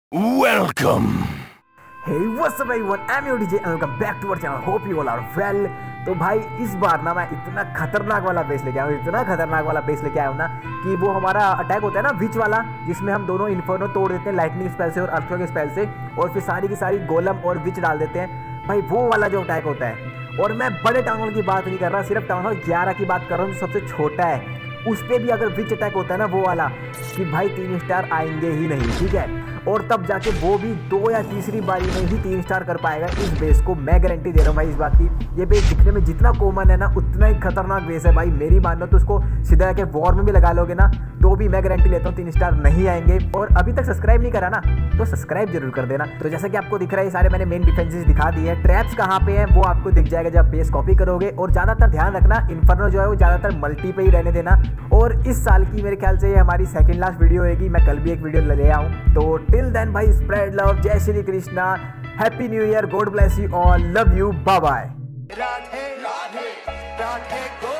Welcome. Hey, what's up everyone? I'm your DJ and welcome back to our channel. Hope you all are well. तो भाई इस बार ना मैं इतना खतरनाक वाला बेस लेके आया हूँ, इतना खतरनाक वाला बेस लेके आया हूँ ना कि वो हमारा अटैक होता है ना विच वाला, जिसमें हम दोनों इन्फर्नो तोड़ देते हैं लाइटनिंग स्पेल से और अर्थक्वेक स्पेल से, और फिर सारी की सारी गोलम और विच डाल देते हैं। भाई वो वाला जो अटैक होता है, और मैं बड़े टाउन हॉल की बात नहीं कर रहा, सिर्फ टाउन हॉल 11 की बात कर रहा हूँ जो सबसे छोटा है। उस पर भी अगर विच अटैक होता है ना वो वाला, कि भाई 3 स्टार आएंगे ही नहीं, ठीक है। और तब जाके वो भी 2 या तीसरी बारी में ही 3 स्टार कर पाएगा इस बेस को। मैं गारंटी दे रहा हूँ भाई इस बात की। ये बेस दिखने में जितना कॉमन है ना उतना ही खतरनाक बेस है भाई। मेरी मानो तो उसको सीधा जाके वॉर में भी लगा लोगे ना तो भी मैं गारंटी लेता हूँ 3 स्टार नहीं आएंगे। और अभी तक सब्सक्राइब नहीं करा ना तो सब्सक्राइब जरूर कर देना। तो जैसा कि आपको दिख रहा है, ये सारे मैंने मेन डिफेंसेस दिखा दिए हैं। ट्रैप्स कहाँ पे हैं वो आपको दिख जाएगा जब बेस कॉपी करोगे। और ज़्यादातर ध्यान रखना, इन्फर्नो जो है वो ज़्यादातर मल्टी पे ही रहने देना। और इस साल की मेरे ख्याल से ये हमारी सेकंड लास्ट वीडियो होगी। मैं कल भी एक वीडियो ले आऊँ। तो टिल देन भाई, स्प्रेड लव, जय Shri Krishna, happy new year, god bless you all, love you, bye bye.